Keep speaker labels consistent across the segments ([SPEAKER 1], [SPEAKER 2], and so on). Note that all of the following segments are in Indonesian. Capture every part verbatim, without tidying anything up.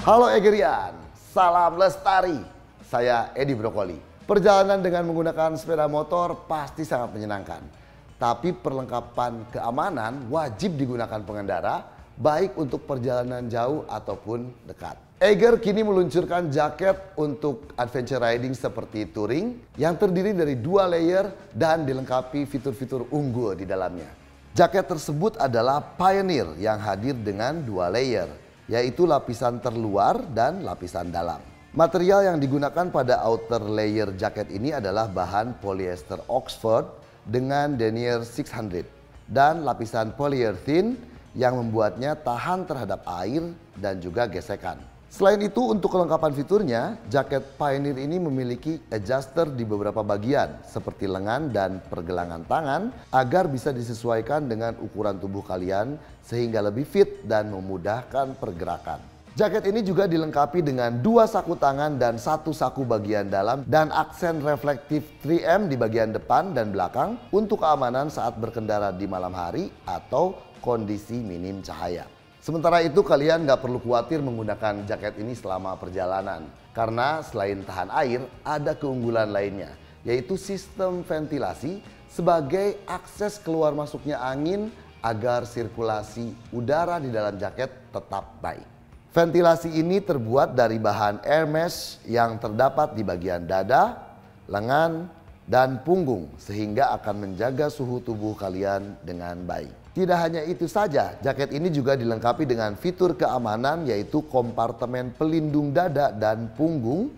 [SPEAKER 1] Halo Egerian, salam lestari. Saya Edi Brokoli. Perjalanan dengan menggunakan sepeda motor pasti sangat menyenangkan. Tapi perlengkapan keamanan wajib digunakan pengendara, baik untuk perjalanan jauh ataupun dekat. Eiger kini meluncurkan jaket untuk adventure riding seperti touring yang terdiri dari dua layer dan dilengkapi fitur-fitur unggul di dalamnya. Jaket tersebut adalah Pioneer yang hadir dengan dua layer, yaitu lapisan terluar dan lapisan dalam. Material yang digunakan pada outer layer jaket ini adalah bahan polyester Oxford dengan denier enam ratus dan lapisan polyurethane yang membuatnya tahan terhadap air dan juga gesekan. Selain itu, untuk kelengkapan fiturnya, jaket Pioneer ini memiliki adjuster di beberapa bagian seperti lengan dan pergelangan tangan agar bisa disesuaikan dengan ukuran tubuh kalian sehingga lebih fit dan memudahkan pergerakan. Jaket ini juga dilengkapi dengan dua saku tangan dan satu saku bagian dalam dan aksen reflektif tiga M di bagian depan dan belakang untuk keamanan saat berkendara di malam hari atau kondisi minim cahaya. Sementara itu kalian nggak perlu khawatir menggunakan jaket ini selama perjalanan. Karena selain tahan air, ada keunggulan lainnya, yaitu sistem ventilasi sebagai akses keluar masuknya angin agar sirkulasi udara di dalam jaket tetap baik. Ventilasi ini terbuat dari bahan air mesh yang terdapat di bagian dada, lengan, dan punggung sehingga akan menjaga suhu tubuh kalian dengan baik. Tidak hanya itu saja, jaket ini juga dilengkapi dengan fitur keamanan yaitu kompartemen pelindung dada dan punggung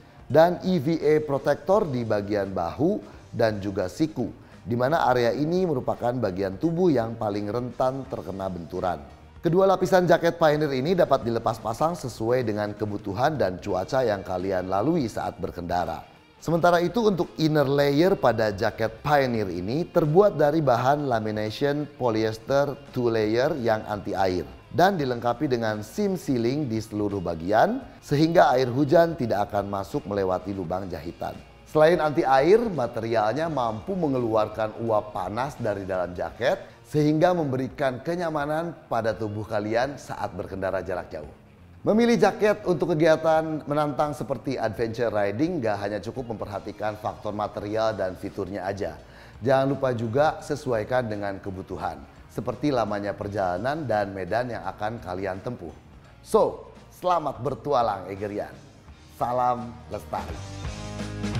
[SPEAKER 1] dan E V A protector di bagian bahu dan juga siku, di mana area ini merupakan bagian tubuh yang paling rentan terkena benturan. Kedua lapisan jaket Pioneer ini dapat dilepas pasang sesuai dengan kebutuhan dan cuaca yang kalian lalui saat berkendara. Sementara itu untuk inner layer pada jaket Pioneer ini terbuat dari bahan lamination polyester two layer yang anti air dan dilengkapi dengan seam sealing di seluruh bagian sehingga air hujan tidak akan masuk melewati lubang jahitan. Selain anti air, materialnya mampu mengeluarkan uap panas dari dalam jaket sehingga memberikan kenyamanan pada tubuh kalian saat berkendara jarak jauh. Memilih jaket untuk kegiatan menantang seperti adventure riding gak hanya cukup memperhatikan faktor material dan fiturnya aja. Jangan lupa juga sesuaikan dengan kebutuhan, seperti lamanya perjalanan dan medan yang akan kalian tempuh. So, selamat bertualang Egerian. Salam lestari.